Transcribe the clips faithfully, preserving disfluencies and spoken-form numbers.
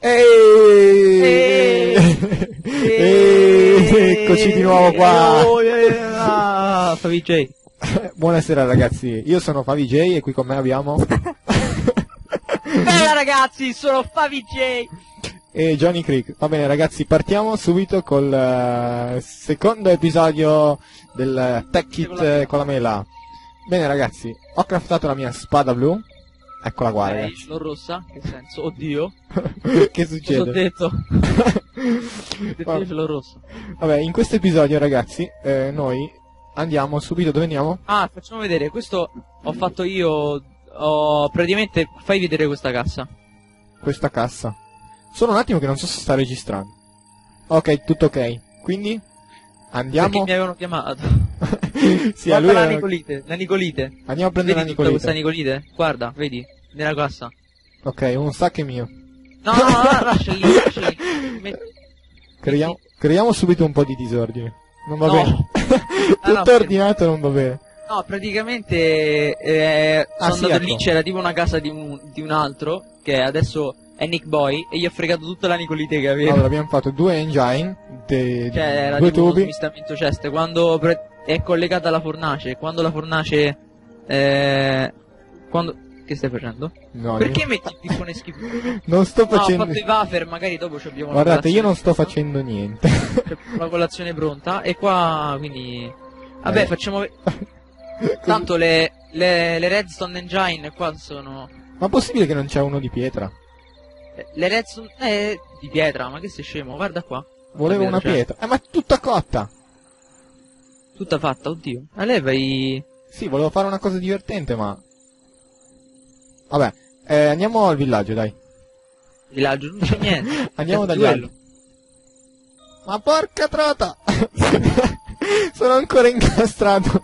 Eeeh! Eeeh! Eccoci di nuovo qua. Ah, Favi J. Buonasera ragazzi, io sono Favi J e qui con me abbiamo Bella ragazzi, sono Favi J e Johnny Creek. Va bene ragazzi, partiamo subito col uh, secondo episodio del Tech Kit con la mela. Bene ragazzi, ho craftato la mia spada blu. Eccola qua eh, ragazzi. ce l'ho rossa? Che senso? Oddio. Che succede? Cosa ho detto? Perché ce l'ho rossa? Vabbè, in questo episodio ragazzi, eh, noi andiamo subito, dove andiamo? Ah, facciamo vedere, questo ho fatto io, ho praticamente, fai vedere questa cassa. Questa cassa. Solo un attimo che non so se sta registrando. Ok, tutto ok. Quindi andiamo. Perché mi avevano chiamato. Sì, a Guarda lui la era... Nicolite, la Nicolite. Andiamo a prendere Vedi la tutta Nicolite. questa Nicolite? Guarda, vedi, nella cassa. Ok, un sacco è mio. No, no, no, no, lascia lì, lascia lì. Metti- Creiamo, creiamo subito un po' di disordine. Non va No. bene. Ah, no, Tutto per- ordinato non va bene. No, praticamente eh, Ah, sono sì, andato ecco. lì, c'era tipo una casa di un, di un altro, che adesso è Nick Boy, e gli ho fregato tutta la Nicolite che avevo. Allora, abbiamo fatto due engine, de- Cioè, era due tipo uno tubi. smistamento ceste, quando pre- è collegata alla fornace, quando la fornace... Eh, quando... Che stai facendo? No, Perché io- metti il piccone schifo? non sto No, ho facendo... fatto i wafer, magari dopo ci abbiamo la Guardate, io non sto colazione facendo niente. pronta. C'è la colazione pronta, e qua, quindi... Vabbè, Eh. facciamo... ve- Tanto le, le, le redstone engine qua sono... Ma possibile che non c'è uno di pietra? Le redstone... Eh, di pietra, ma che sei scemo? Guarda qua. Volevo una C'è. pietra. Eh, ma è tutta cotta! Tutta fatta, oddio. A lei vai... Sì, volevo fare una cosa divertente, ma... Vabbè, eh, andiamo al villaggio, dai. Villaggio, non c'è niente. Andiamo C'è dagli quello. altri. Ma porca trota! Sono ancora incastrato.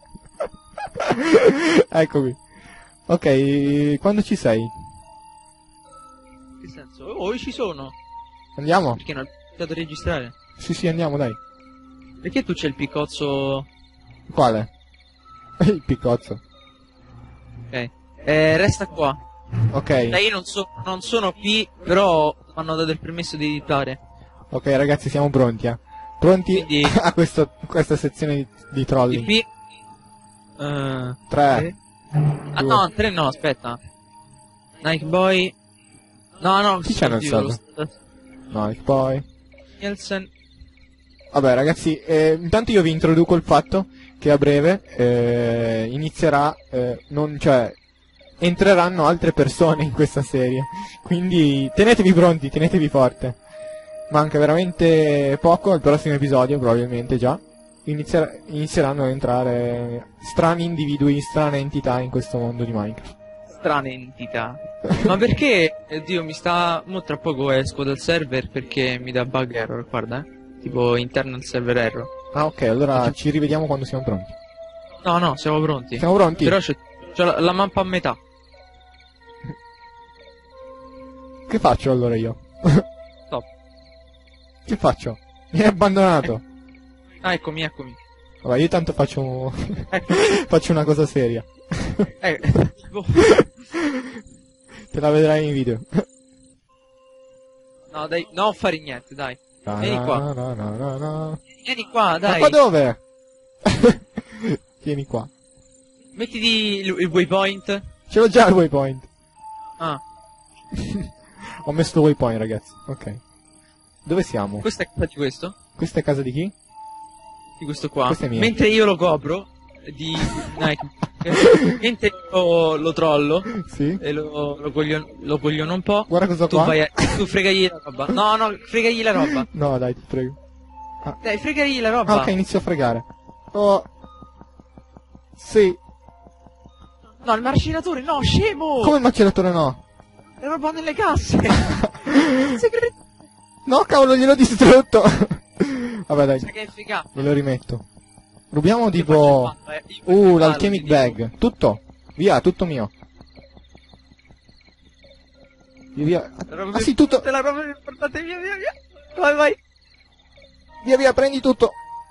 Eccomi. Ok, quando ci sei? Che senso? Oh, io ci sono. Andiamo? Perché non ho iniziato a registrare? Sì, sì, andiamo, dai. Perché tu c'è il piccozzo... Quale? Il piccozzo. Ok. Eh, resta qua. Ok, Dai, io non, so, non sono qui, però mi hanno dato il permesso di editare. ok ragazzi, siamo pronti, eh. Pronti Quindi- a questo, questa sezione di, di trolling. Il P... Eh... tre. Ah no, tre no, aspetta. Nike Boy... No, no, Chi c'è nel oddio, lo server? st- No, poi... Nielsen... Vabbè ragazzi, eh, intanto io vi introduco il fatto che a breve eh, inizierà, eh, non, cioè, entreranno altre persone in questa serie, quindi tenetevi pronti, tenetevi forte. Manca veramente poco al prossimo episodio, probabilmente già, Inizierà- inizieranno ad entrare strani individui, strane entità in questo mondo di Minecraft. Strane entità. Ma perché, eh, Dio, mi sta... Mo tra poco esco dal server perché mi dà bug error, guarda, eh. Tipo internal server error. Ah ok, allora ci rivediamo quando siamo pronti. No, no, siamo pronti. Siamo pronti? Però c'è, c'è la, la mappa a metà. Che faccio allora io? Stop. Che faccio? Mi hai abbandonato. Ah, eccomi, eccomi. Vabbè, io tanto faccio un- Ecco. faccio una cosa seria. Eh, tipo... Te la vedrai in video. No, dai, non fare niente, dai. Na, Vieni qua. na, na, na, na, na. Vieni qua, Ma dai. qua dove? Vieni qua. Mettiti il, il waypoint. Ce l'ho già il waypoint. Ah, Ho messo il waypoint, ragazzi. Ok. Dove siamo? questa è casa di questo. Questa è casa di chi? Di questo qua. Questa è mia. Mentre io lo copro di Nike. Mentre io lo trollo Sì. e lo, lo, coglion- lo cogliono un po'. Guarda cosa Tu qua. vai a... Tu fregagli la roba. No, no, fregagli la roba. No, dai, ti prego. Dai, fregagli la roba. Ah, ok, inizio a fregare. Oh. Sì. No, il macinatore, no, scemo! Come il macellatore no? La roba nelle casse! Segre- No, cavolo, gliel'ho distrutto. Vabbè, dai, Sai che è efficace. me lo rimetto. Rubiamo Io faccio tipo... il fallo, eh. Io faccio il Uh, fallo, l'alchemic ti dico. bag. Tutto. Via, tutto mio. Via, via. La roba Ah più- sì, tutto. Te la roba più importante, via, via, via. Vai, vai. Via, via, prendi tutto.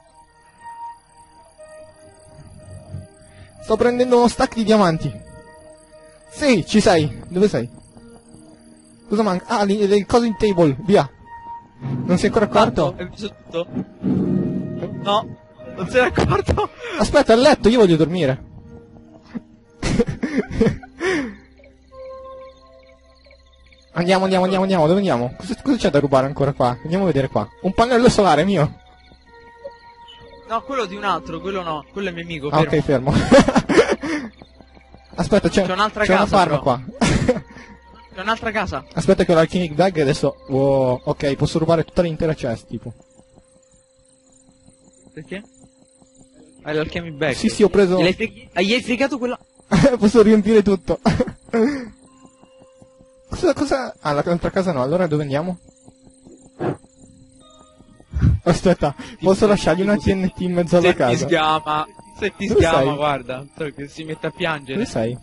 Sto prendendo uno stack di diamanti. Sì, ci sei. Dove sei? Cosa manca? Ah, il, il coso in table, via. Non si è ancora accorto? Hai visto tutto? No, non sei accorto? Aspetta, al letto, io voglio dormire. Andiamo, andiamo, andiamo, andiamo, dove andiamo? Cosa, cosa c'è da rubare ancora qua? Andiamo a vedere qua. Un pannello solare mio. No, quello di un altro, quello no, quello è mio amico, Ah, fermo. ok, fermo. Aspetta, c'è, C'è un'altra c'è una casa, farma però. qua. C'è un'altra casa. Aspetta che ho l'alchemic bag e adesso... Wow, ok, posso rubare tutta l'intera chest, tipo. Perché? Hai l'alchemy bag. Sì, sì, ho preso... Gliel'hai fre- ah, gli hai fregato quella... Posso riempire tutto. Cosa, cosa... Ah, la- l'altra casa no, allora dove andiamo? Aspetta, posso lasciargli una T N T in mezzo alla Se ti casa? sgama, se ti Dove sgama, sei? guarda, so che si mette a piangere. Dove sei?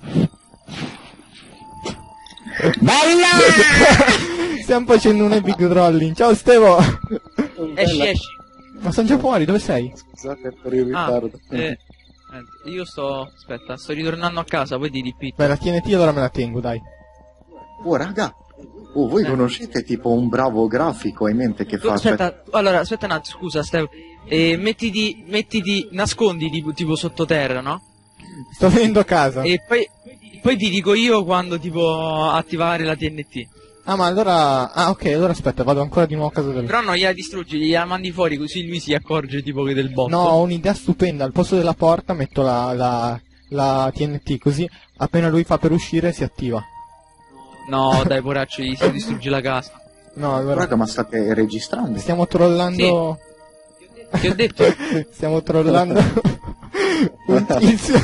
Bella! Stiamo facendo un epic rolling. Ciao Stevo! Esci, esci. Ma sono già fuori, dove sei? Scusate per il Ah, ritardo. eh, niente, io sto... aspetta, sto ritornando a casa, poi ti ripito. Beh, la T N T allora me la tengo, dai. Oh, raga. Oh, voi Eh. conoscete tipo un bravo grafico in mente che Tu, fa... aspetta, allora, aspetta un attimo, scusa, Steve. Eh, mettiti, mettiti, nascondi tipo, tipo sottoterra, no? Sto venendo a casa. E poi, poi ti dico io quando tipo attivare la T N T. Ah, ma allora... Ah, ok, allora aspetta, vado ancora di nuovo a casa del... Però non gliela distruggi, gliela mandi fuori così lui si accorge tipo che del botto. No, ho un'idea stupenda. Al posto della porta metto la, la, la T N T, così appena lui fa per uscire si attiva. No, dai, poraccio, gli si distrugge la casa. No, allora... Raga, ma state registrando? Stiamo trollando... Ti ho detto, Stiamo trollando... un tizio...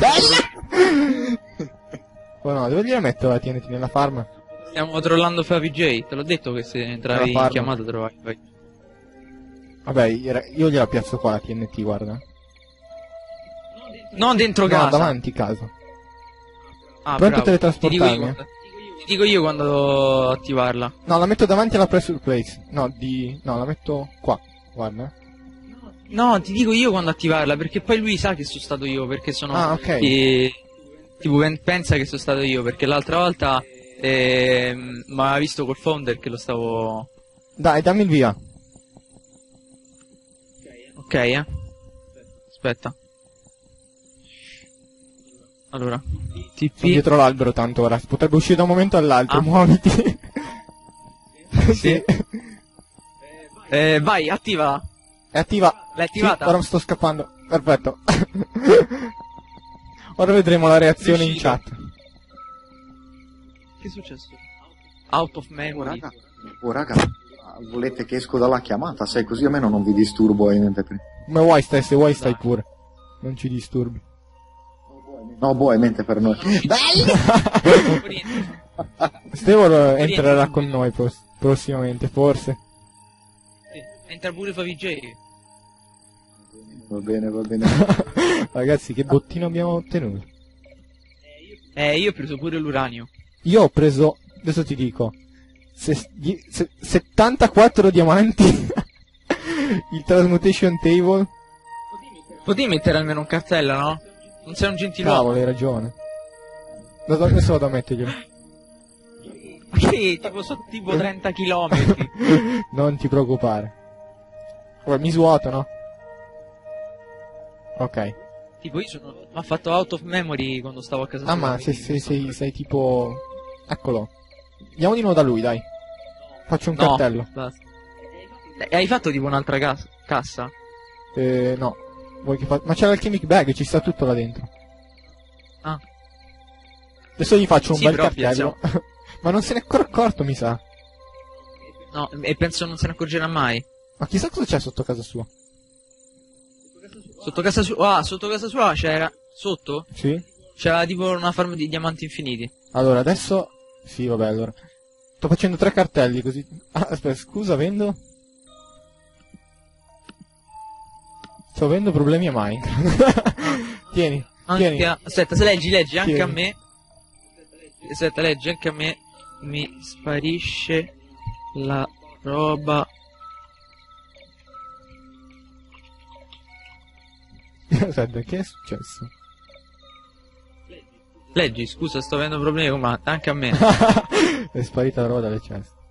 Oh no, dove gliela metto la T N T? Nella farm? stiamo trollando Favy J, te l'ho detto che se entravi La in farma. chiamata trovavi. Vai. Vabbè, io gliela piazzo qua la T N T, guarda. No, dentro No, casa. davanti casa. Ah, Pronto a bravo. Ti dico, io teletrasportarmi? quando, ti dico io quando attivarla. No, la metto davanti alla pressure place. No, di... No, la metto qua. Guarda. No, ti dico io quando attivarla, perché poi lui sa che sono stato io, perché sono... Ah, ok. e- tipo, pen- pensa che sono stato io, perché l'altra volta ehm, mi aveva visto col founder che lo stavo... Dai, dammi il via. Ok, eh. Aspetta. Allora, Sono T P... dietro l'albero tanto ora. Potrebbe uscire da un momento all'altro. Ah. Muoviti. Sì. Eh, vai, attiva. È attiva. L'hai attivata? Sì, ora sto scappando. Perfetto. Ora vedremo la reazione in Riuscito. chat. Che è successo? Out of Oh, memory. raga. Oh, raga. Ah, volete che esco dalla chiamata? Sai, così almeno non vi disturbo in mente prima. Come vuoi stai, se vuoi stai pure. Non ci disturbi. No, boh, in mente per noi. Stevo entrerà con noi pros- prossimamente, forse. Sì, entra pure Favy J. Va bene, va bene. Ragazzi, che bottino abbiamo ottenuto? Eh, io ho preso pure l'uranio. Io ho preso, adesso ti dico, se- die- se- settantaquattro diamanti, il transmutation table. Potevi mettere almeno un cartello, no? Non sei un gentiluomo. Cavolo, hai ragione. Vado- Adesso vado a metterglielo. Che tipo sono tipo trenta chilometri. Non ti preoccupare. Ora mi svuoto, no? Ok. Tipo io sono... mi ha fatto out of memory quando stavo a casa Ah, sua, ma quindi- sei, sei, sei, sei tipo... Eccolo. Andiamo di nuovo da lui, dai. Faccio un No, cartello. basta. Eh, hai fatto tipo un'altra cas- cassa? Eh, no. Vuoi che fa... Ma c'è l'alchemic bag, ci sta tutto là dentro. Ah. Adesso gli faccio un Sì, bel però cartello. Ma non se n'è ancora accorto, mi sa. No, e penso non se ne accorgerà mai. Ma chissà cosa c'è sotto casa sua. Sotto casa sua... Ah, sotto casa sua c'era... Sotto? Sì? C'era tipo una farm di diamanti infiniti. Allora, adesso... Sì, vabbè, allora. Sto facendo tre cartelli, così... Ah, aspetta, scusa, vendo... Sto avendo problemi a Minecraft. Tieni, Anche tieni. a... Aspetta, se leggi, leggi, anche Tieni. a me... Aspetta, leggi, anche a me mi sparisce la roba... Aspetta, che è successo? Leggi, scusa, sto avendo problemi con ma anche a me. È sparita la roba dalle chest.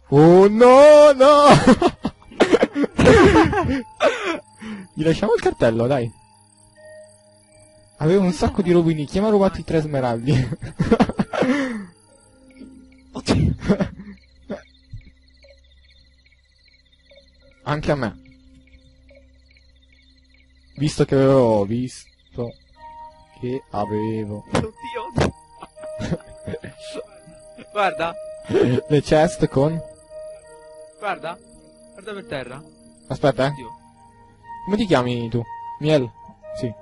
Oh no, no! Gli lasciamo il cartello, dai. Avevo un sacco di rubini, chi mi ha rubato i tre smeraldi? Oddio. Anche a me. Visto che avevo visto che avevo Oddio. Guarda, le chest con... guarda. Guarda per terra. Aspetta, eh. Oddio. Come ti chiami tu? Miel? Sì.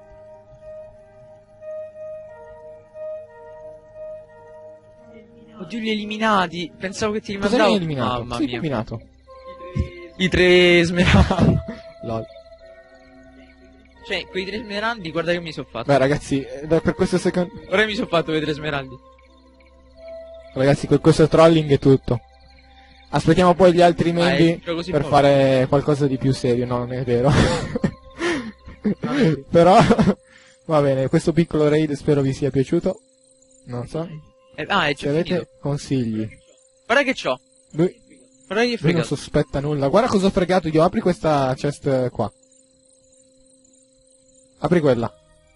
Oddio, li eliminati. Pensavo che ti Cosa rimandavo. mi hai eliminato? Mamma Sì, mia. eliminato. I tre smeraldi. Lol. Cioè, quei tre smeraldi, guarda che mi sono fatto. Beh ragazzi, eh, per questo secondo... Ora mi sono fatto quei tre smeraldi. Ragazzi, per questo trolling è tutto. Aspettiamo poi gli altri Ah, membri è così per poco. fare qualcosa di più serio. No, non è vero. Ah, sì. Però, va bene, questo piccolo raid spero vi sia piaciuto. Non so. Eh, ah, è Se già avete finito. consigli. Guarda che c'ho. Lui, Guarda che lui non fregato. sospetta nulla. Guarda cosa ho fregato io. Apri questa chest qua. Apri quella.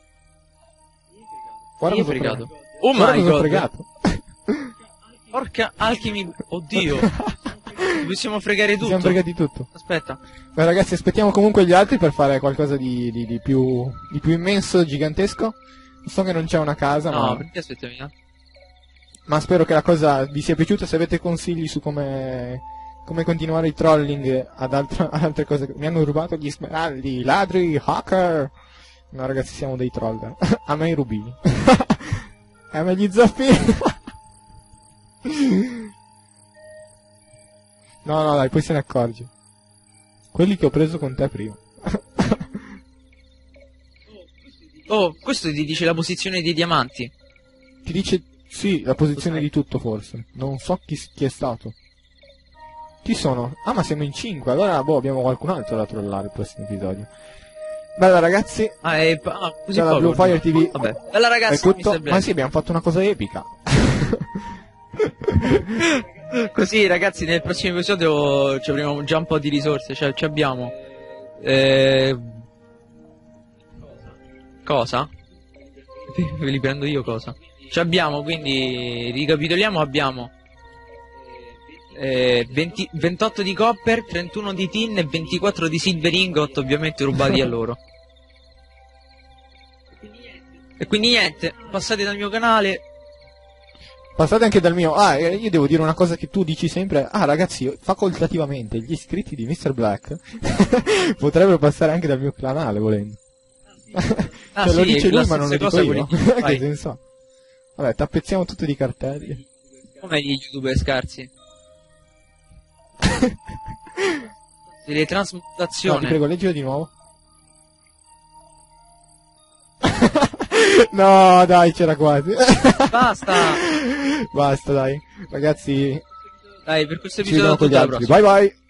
Guarda Io cosa ho fregato. fregato. Oh Guarda my cosa ho god. fregato. Porca alchemy. Oddio. Possiamo fregare Ci tutto. siamo fregati tutto. Aspetta. Beh ragazzi, aspettiamo comunque gli altri per fare qualcosa di, di, di più di più immenso, gigantesco. So che non c'è una casa, No, ma, perché aspettami, no? ma spero che la cosa vi sia piaciuta. Se avete consigli su come, come continuare i trolling ad, altra, ad altre cose. Mi hanno rubato gli smeraldi, ladri, hacker. No ragazzi, siamo dei troller. A me i rubini. A me gli zaffini. No, no, dai, poi se ne accorge. Quelli che ho preso con te prima. Oh, questo ti dice la posizione dei diamanti. Ti dice, sì, la posizione Cos'è? di tutto forse. Non so chi, chi è stato. Chi sono? Ah, ma siamo in cinque, allora, boh, abbiamo qualcun altro da trollare il prossimo episodio. Bella ragazzi, Ah, è ah, così dalla poco. Blue Fire T V Vabbè. Bella è ragazzi, tutto. mister Ma Black. sì, abbiamo fatto una cosa epica. Così ragazzi, nel prossimo episodio ci avremo già un po' di risorse, cioè ci abbiamo eh... cosa? Ve li prendo io cosa? Ci abbiamo, quindi ricapitoliamo, abbiamo eh, venti, ventotto di copper, trentuno di tin e ventiquattro di silver ingot, ovviamente rubati a loro. E quindi niente, passate dal mio canale. Passate anche dal mio. Ah, eh, io devo dire una cosa che tu dici sempre. Ah, ragazzi, facoltativamente gli iscritti di mister Black potrebbero passare anche dal mio canale, volendo. Ah, Cioè, lo sì, dice la lui, ma non lo stessa dico cosa io. con i- Che vai. senso ha? Vabbè, tappezziamo tutto di cartelli. Come gli youtuber scarsi? Delle No, trasmutazioni. ti prego, leggilo di nuovo. No, dai, c'era quasi. Basta! Basta, dai. Ragazzi, Dai, per questo ci vediamo episodio con gli tutta la altri. prossima. Bye bye.